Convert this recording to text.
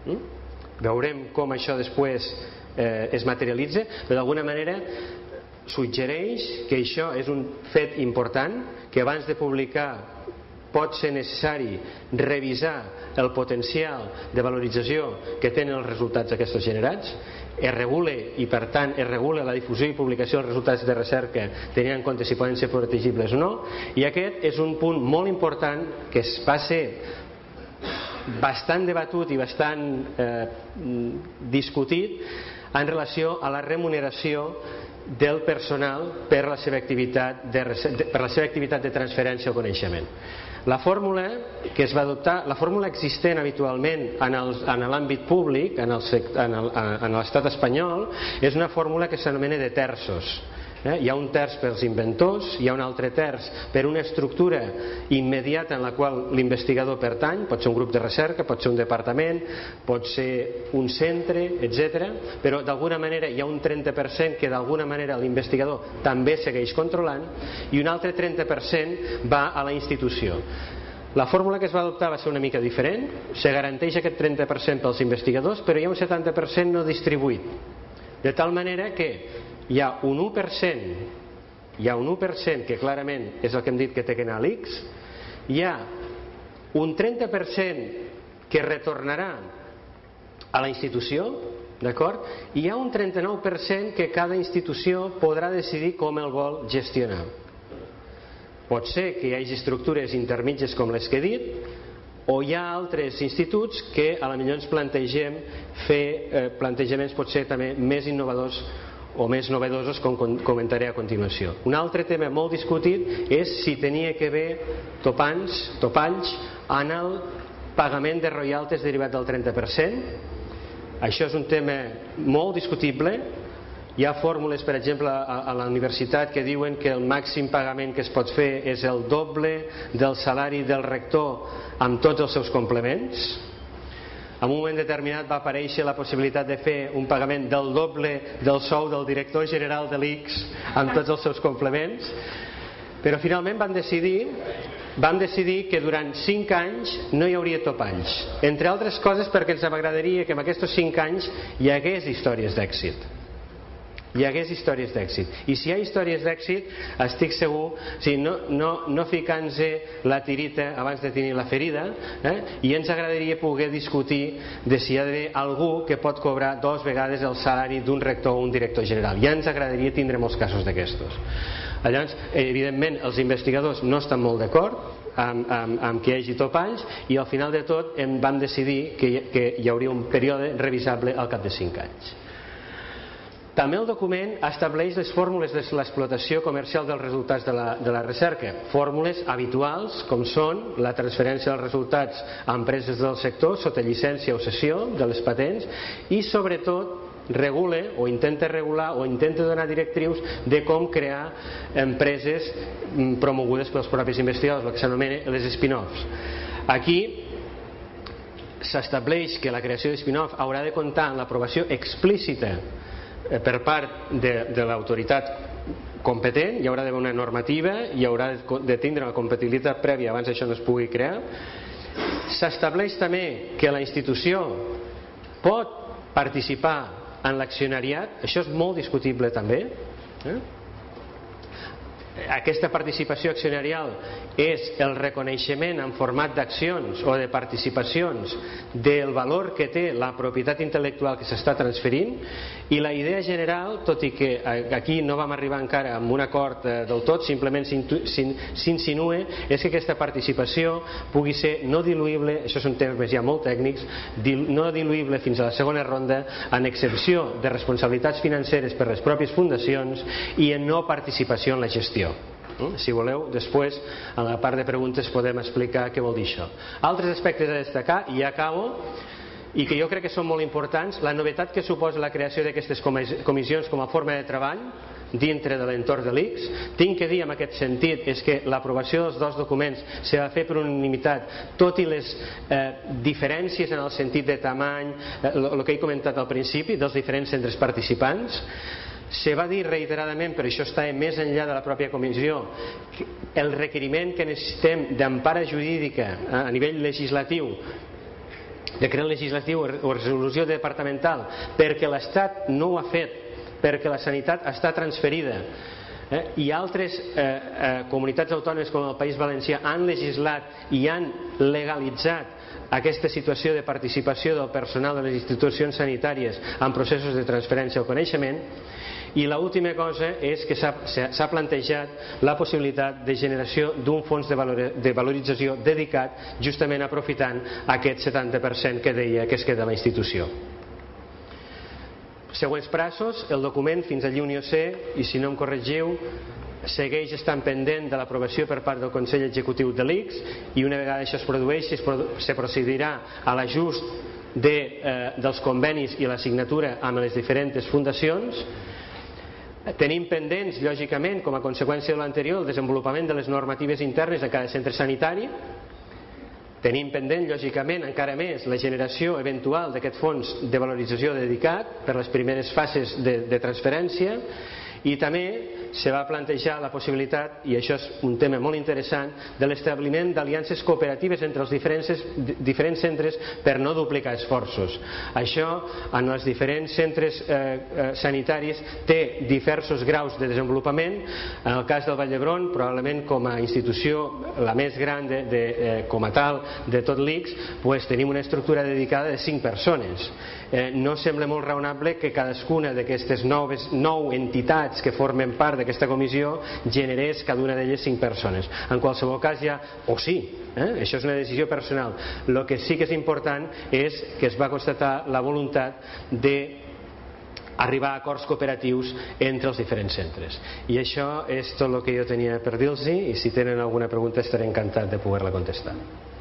Veurem com això després es materialitza, però d'alguna manera suggereix que això és un fet important, que abans de publicar pot ser necessari revisar el potencial de valorització que tenen els resultats aquests generats, es regule i per tant es regule la difusió i publicació dels resultats de recerca tenint en compte si poden ser protegibles o no, i aquest és un punt molt important que va ser bastant debatut i bastant discutit en relació a la remuneració del personal per la seva activitat de transferència del coneixement. La fórmula que es va adoptar, la fórmula existent habitualment en l'àmbit públic, en l'estat espanyol, és una fórmula que s'anomena de terços. Hi ha un terç pels inventors, hi ha un altre terç per una estructura immediata en la qual l'investigador pertany, pot ser un grup de recerca, pot ser un departament, pot ser un centre, etc. Però d'alguna manera hi ha un 30% que d'alguna manera l'investigador també segueix controlant i un altre 30% va a la institució. La fórmula que es va adoptar va ser una mica diferent, se garanteix aquest 30% pels investigadors, però hi ha un 70% no distribuït, de tal manera que hi ha un 1% que clarament és el que hem dit que té que anar a l'ICS, hi ha un 30% que retornarà a la institució, d'acord? I hi ha un 39% que cada institució podrà decidir com el vol gestionar. Pot ser que hi hagi estructures intermitges com les que he dit, o hi ha altres instituts que a la millor ens plantegem fer plantejaments potser també més innovadors o més novedosos, com comentaré a continuació. Un altre tema molt discutit és si tenia que haver topalls en el pagament de royalties derivat del 30%. Això és un tema molt discutible. Hi ha fórmules, per exemple, a la universitat que diuen que el màxim pagament que es pot fer és el doble del salari del rector amb tots els seus complements. En un moment determinat va aparèixer la possibilitat de fer un pagament del doble del sou del director general de l'ICS amb tots els seus complements, però finalment van decidir que durant 5 anys no hi hauria topalls, entre altres coses perquè ens agradaria que en aquests 5 anys hi hagués històries d'èxit. I si hi ha històries d'èxit, estic segur, no ficant-nos la tirita abans de tenir la ferida, i ens agradaria poder discutir de si hi ha d'haver algú que pot cobrar 2 vegades el salari d'un rector o un director general. Ja ens agradaria tindre molts casos d'aquestos. Llavors, evidentment, els investigadors no estan molt d'acord amb que hi hagi topalls i al final de tot vam decidir que hi hauria un període revisable al cap de 5 anys. També el document estableix les fórmules de l'explotació comercial dels resultats de la recerca, fórmules habituals com són la transferència dels resultats a empreses del sector sota llicència o cessió de les patents i sobretot regula o intenta regular o intenta donar directrius de com crear empreses promogudes pels propis investigadors, el que s'anomena les spin-offs. Aquí s'estableix que la creació de spin-off haurà de comptar amb l'aprovació explícita per part de l'autoritat competent, hi haurà d'haver una normativa, hi haurà de tindre una compatibilitat prèvia abans això no es pugui crear. S'estableix també que la institució pot participar en l'accionariat, això és molt discutible també. Aquesta participació accionarial és el reconeixement en format d'accions o de participacions del valor que té la propietat intel·lectual que s'està transferint, i la idea general, tot i que aquí no vam arribar encara a un acord del tot, simplement s'insinua, és que aquesta participació pugui ser no diluïble, això són temes ja molt tècnics, no diluïble fins a la segona ronda, en excepció de responsabilitats financeres per les pròpies fundacions i en no participació en la gestió. Si voleu, després en la part de preguntes podem explicar què vol dir això. Altres aspectes a destacar, i ja acabo, i que jo crec que són molt importants: la novetat que suposa la creació d'aquestes comissions com a forma de treball dintre de l'entorn de l'ICS. Tinc que dir en aquest sentit és que l'aprovació dels 2 documents se va fer per unanimitat, tot i les diferències en el sentit de tamany, el que he comentat al principi dels diferents centres participants. Se va dir reiteradament, però això està més enllà de la pròpia comissió, el requeriment que necessitem d'empara jurídica a nivell legislatiu decret legislatiu o resolució departamental, perquè l'Estat no ho ha fet, perquè la sanitat està transferida, i altres comunitats autònomes com el País Valencià han legislat i han legalitzat aquesta situació de participació del personal de les institucions sanitàries en processos de transferència del coneixement. I l'última cosa és que s'ha plantejat la possibilitat de generació d'un fons de valorització dedicat justament aprofitant aquest 70% que deia que es queda a la institució. Següents passos, el document fins allí on jo sé, i si no em corregiu, segueix estant pendent de l'aprovació per part del Consell Executiu de l'ICS, i una vegada això es produeixi se procedirà a l'ajust dels convenis i la signatura amb les diferents fundacions. Tenim pendents, lògicament, com a conseqüència de l'anterior, el desenvolupament de les normatives internes de cada centre sanitari. Tenim pendent, lògicament, encara més la generació eventual d'aquest fons de valorització dedicat per les primeres fases de transferència, i també se va plantejar la possibilitat, i això és un tema molt interessant, de l'establiment d'aliances cooperatives entre els diferents centres per no duplicar esforços. Això en els diferents centres sanitaris té diversos graus de desenvolupament. En el cas del Vall d'Hebron, probablement com a institució la més gran com a tal de tot l'ICS, tenim una estructura dedicada de 5 persones. No sembla molt raonable que cadascuna d'aquestes 9 entitats que formen part d'aquesta comissió generés cada una d'elles 5 persones. En qualsevol cas això és una decisió personal. El que sí que és important és que es va constatar la voluntat d'arribar a acords cooperatius entre els diferents centres. I això és tot el que jo tenia per dir-los, i si tenen alguna pregunta estaré encantat de poder-la contestar.